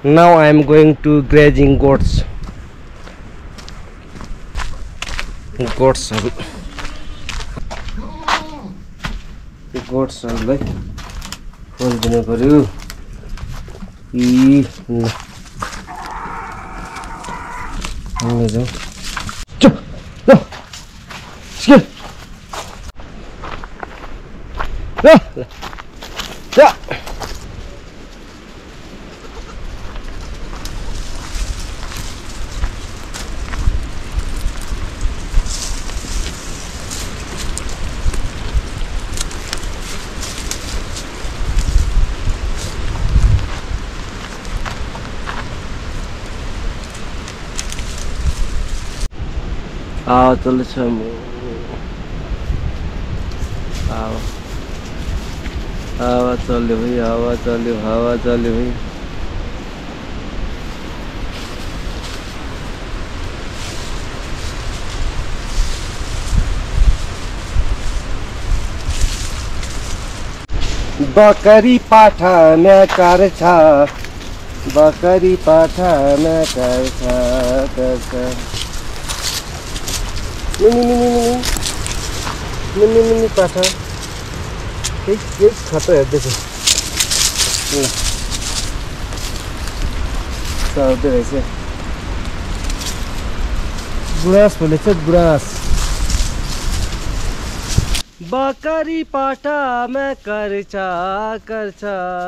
Now I am going to grazing goats. Goats are like full dinner for you. चलो हवा चल्यो भाई हवा चल्यो भाई बकरी पाठा म्याकार छ बकरी पाठा म्याकार छ मिनी पाठा के खाता हेर्दैछ चल्दै रहेछ गुराँस बोलेछ गुराँस बकरी पाठा म्याकार छ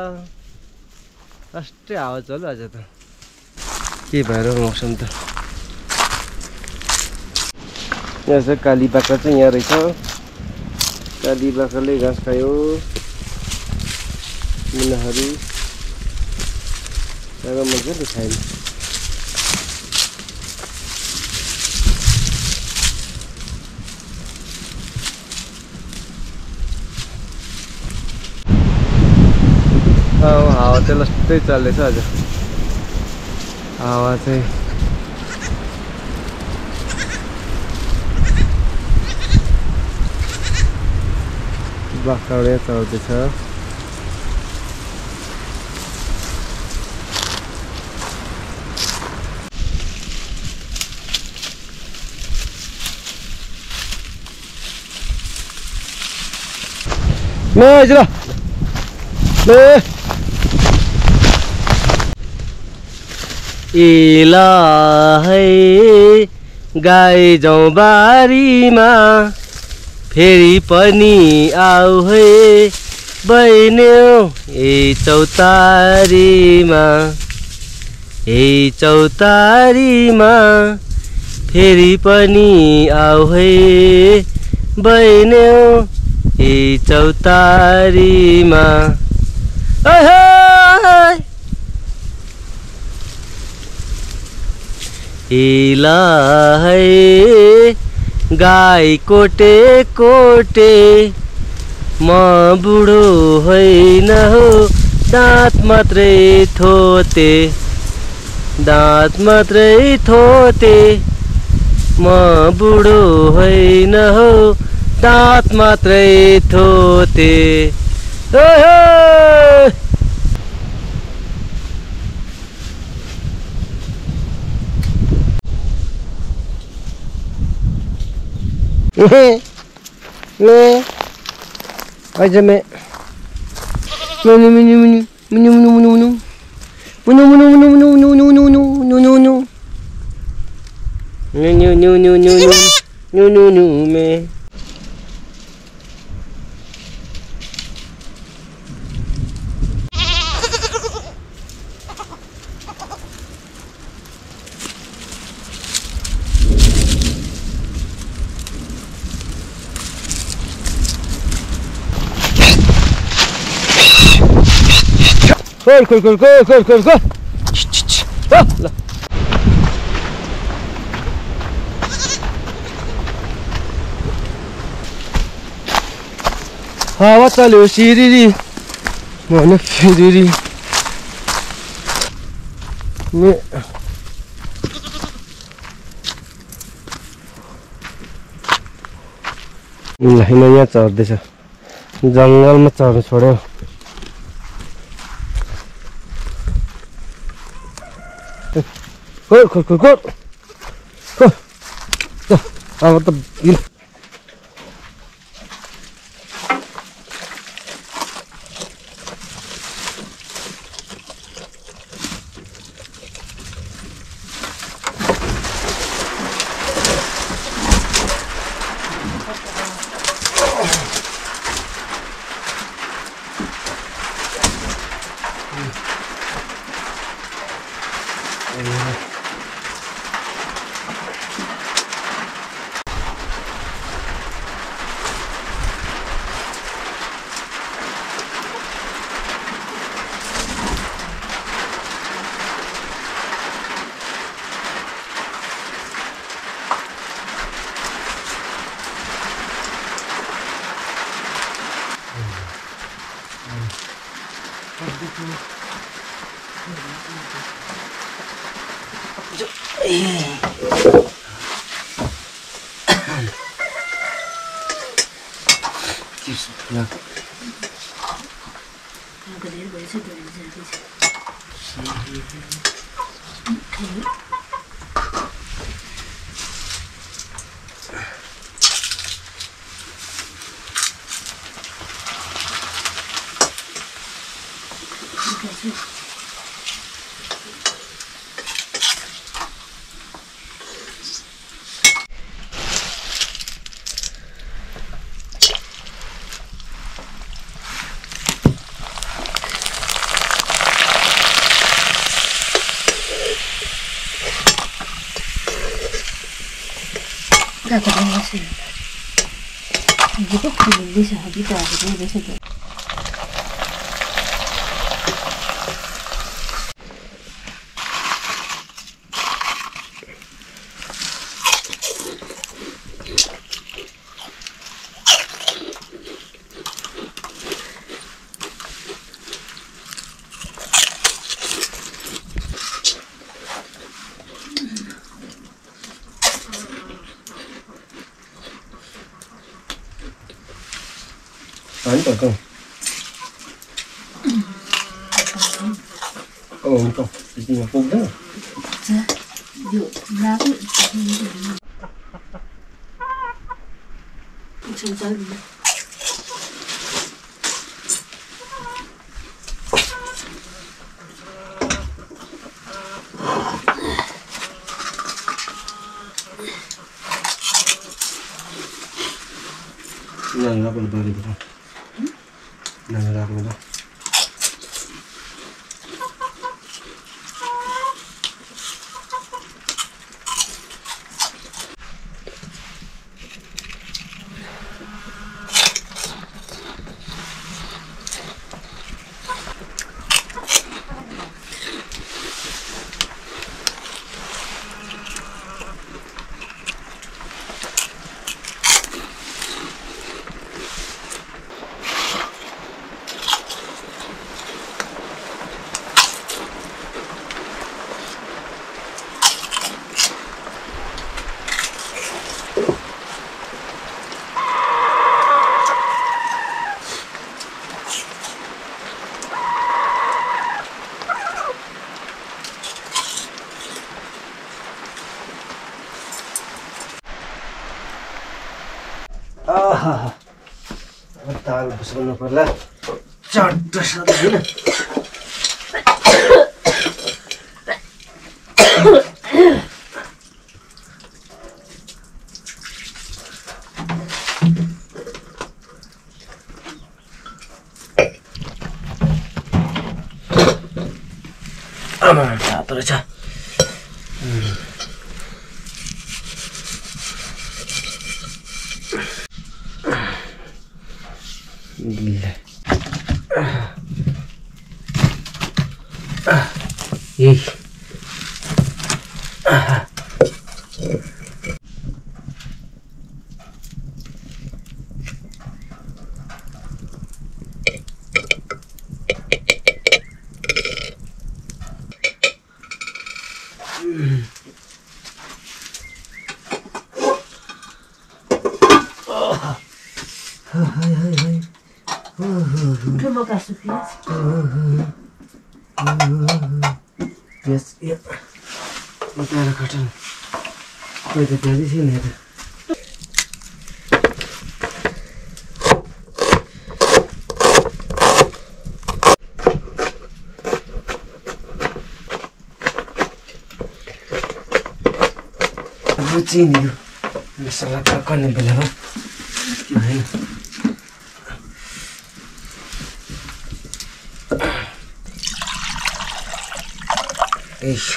अस्ट्रै हावा चल्यो आज त के भएर मौसम त यहाँ चाहिँ काली बाख्रा चाहिँ यहाँ रहेछ काली बाख्राले घाँस खायो मुनाहरू मजाले खायो हावा चाहिँ लस्टै चल्दैछ आज हावा चाहिँ बाख्राले चल्दैछ इला है गाई जाउँ बारीमा फेरि पनि आऊ है बहिन्यो ए चौतारीमा फेरि पनि आऊ है बहिन्यो ए चौतारीमा इला है गाई कोटे कोटे म बुढो होइन हो दाँत मात्रै थोते म बुढो होइन हो दाँत मात्रै थोते Go. हावा चल्यो सिरिरी भने फिरिरी यहाँ चढ्दैछ जङ्गलमा चढ्नु छोड्यो Kut. Mantap. Gila. Gak kedengar sih. Gitu bisa habis aja biasa tuh. Mantap kan? Oh, mantap. Jadi apa dah? Yuk, berapa? Macam ni. Nah, apa lebar itu? Nah, apa itu? Tahu bersama pula. Cerdas lagi. Aman, tak terasa. Gila. Ih. Terima kasih, Fias. Yes, ya. Mataara katan. Koi ta त्यहाँ छैन हेर अब चिनी यो मसला पकाउने बेलामा त्यो हैन एश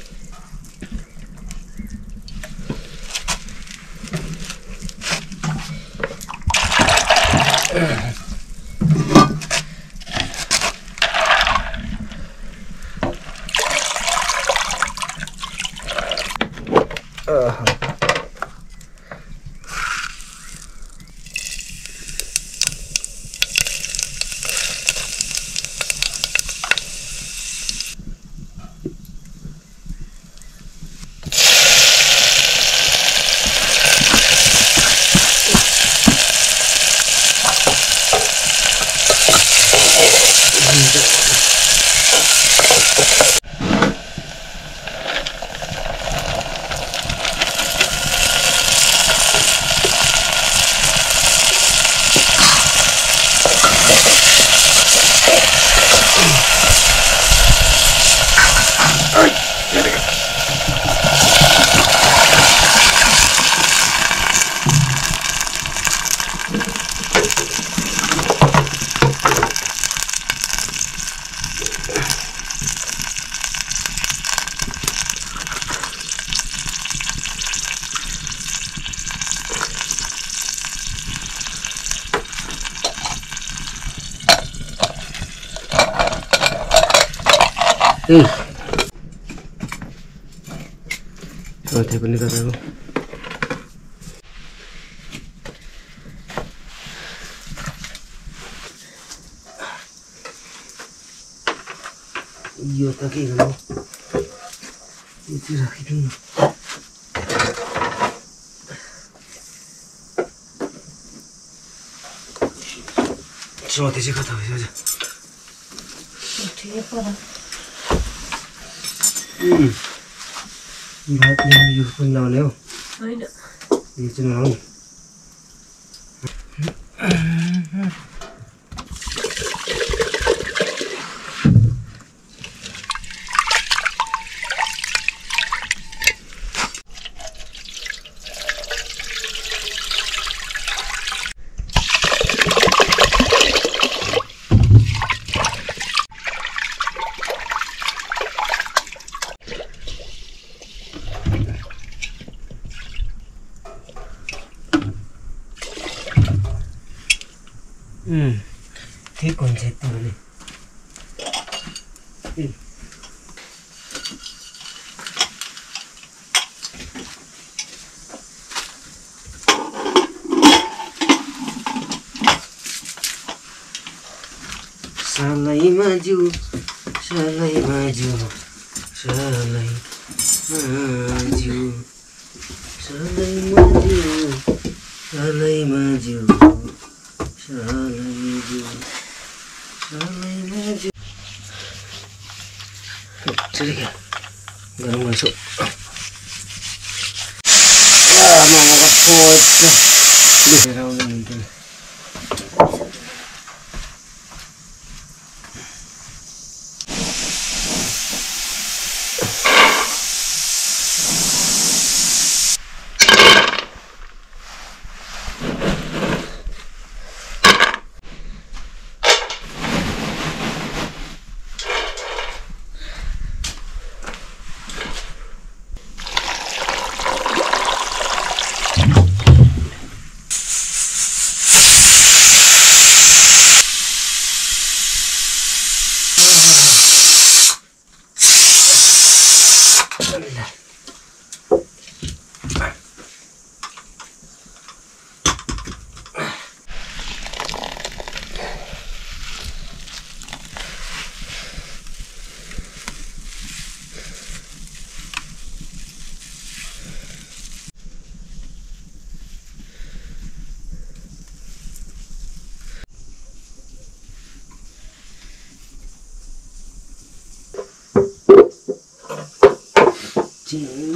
माथि पनि गएको यो त के गर्नु यो चाहिँ राखिदिनु चौथे चाहिँ कता भयो आज भात यो पनि लाउने हो होइन यो चाहिँ नलाउने ठिक हुन्छ यति भने सालैमा जिउ सालैमा जिउ सालैमा जिउ सालैमा जिउ सालैमा जिउ गरम गर्छु मामाको फोट लिएर आउनु हुन्थ्यो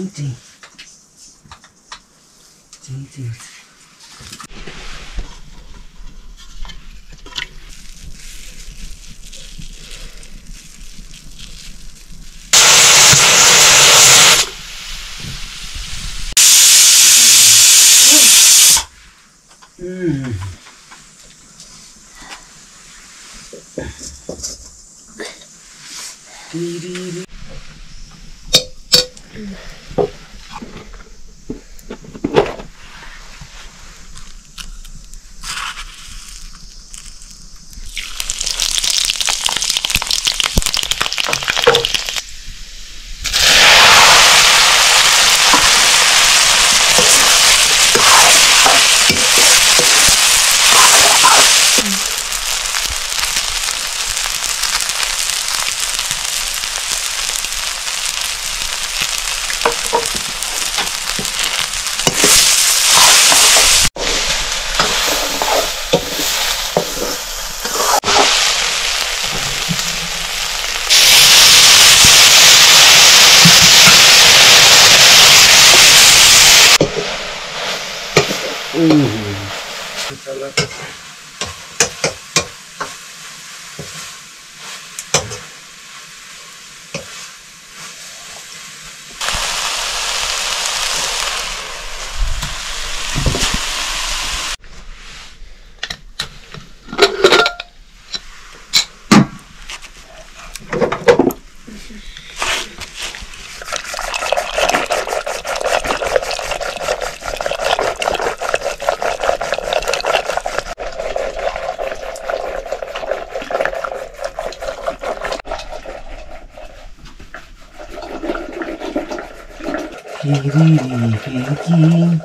ting. Ting ting. Kiri.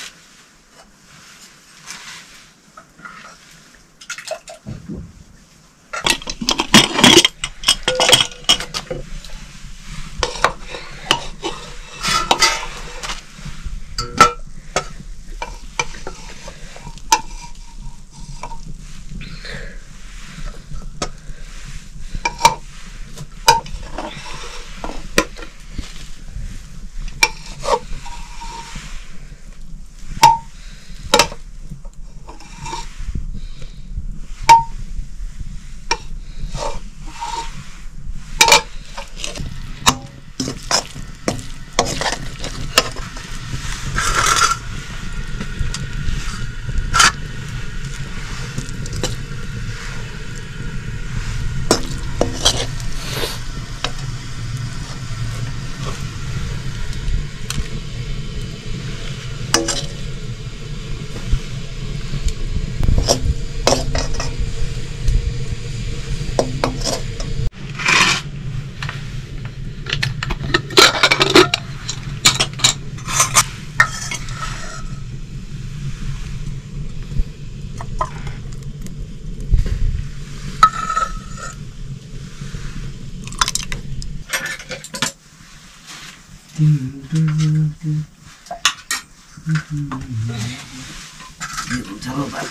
Chalo Pak.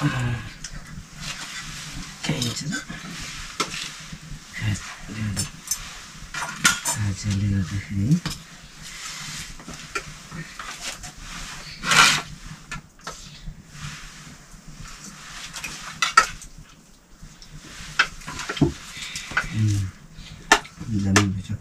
Kayaknya sudah. Aja lihat ini. Dami bisa.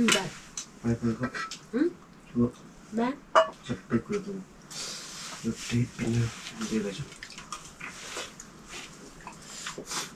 Dạ. Phải phải không? Chưa. Bác. Chắc phải cười rồi. Được chết bên nào. Đây là sao?